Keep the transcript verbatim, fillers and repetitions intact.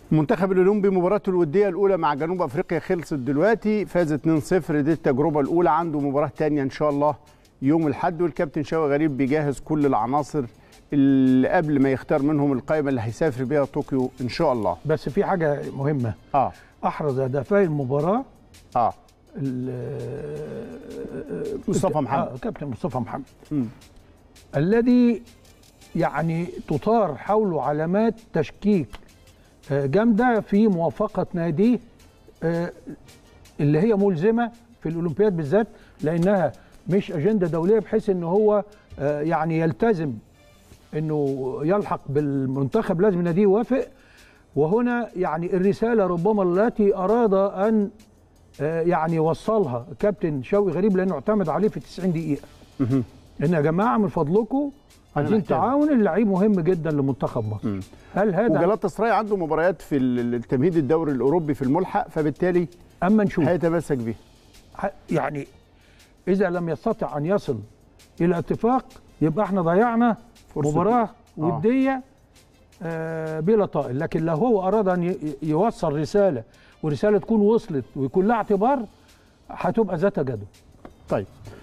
المنتخب الاولمبي مباراته الوديه الاولى مع جنوب افريقيا خلصت دلوقتي، فاز اتنين صفر. دي التجربه الاولى، عنده مباراه ثانيه ان شاء الله يوم الاحد، والكابتن شوقي غريب بيجهز كل العناصر اللي قبل ما يختار منهم القائمه اللي هيسافر بيها طوكيو ان شاء الله. بس في حاجه مهمه، اه احرز هدفي المباراه اه مصطفى محمد، آه كابتن مصطفى محمد م. الذي يعني تثار حوله علامات تشكيك جامده في موافقه ناديه اللي هي ملزمه في الاولمبياد بالذات، لانها مش اجنده دوليه بحيث ان هو يعني يلتزم انه يلحق بالمنتخب، لازم ناديه يوافق. وهنا يعني الرساله ربما التي اراد ان يعني يوصلها كابتن شوقي غريب، لانه اعتمد عليه في تسعين دقيقه. ان يا جماعه من فضلكم عايزين تعاون، اللعيب مهم جدا لمنتخب مصر. م. هل هذا وجلاتا سراي عنده مباريات في التمهيد الدوري الاوروبي في الملحق، فبالتالي اما نشوف هيتمسك بيه. يعني اذا لم يستطع ان يصل الى اتفاق يبقى احنا ضيعنا مباراه وديه آه بلا طائل. لكن لو هو اراد ان يوصل رساله ورساله تكون وصلت ويكون لها اعتبار، هتبقى ذات جدوى. طيب